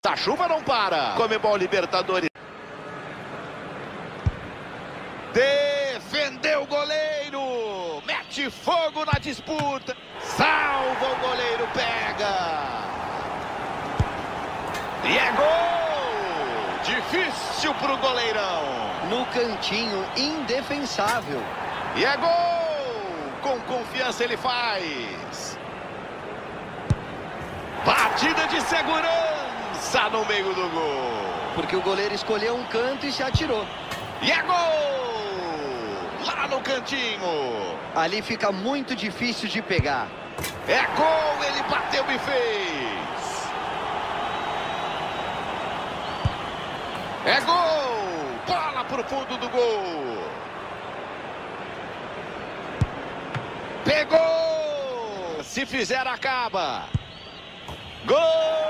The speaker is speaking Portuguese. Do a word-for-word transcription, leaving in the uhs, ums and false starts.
A chuva não para. Comebol Libertadores. Defendeu o goleiro. Mete fogo na disputa. Salva o goleiro, pega. E é gol. Difícil pro goleirão. No cantinho, indefensável. E é gol. Com confiança ele faz. Batida de segurança no meio do gol. Porque o goleiro escolheu um canto e se atirou. E é gol! Lá no cantinho. Ali fica muito difícil de pegar. É gol, ele bateu e fez. É gol! Bola pro fundo do gol. Pegou! Se fizer, acaba. Gol!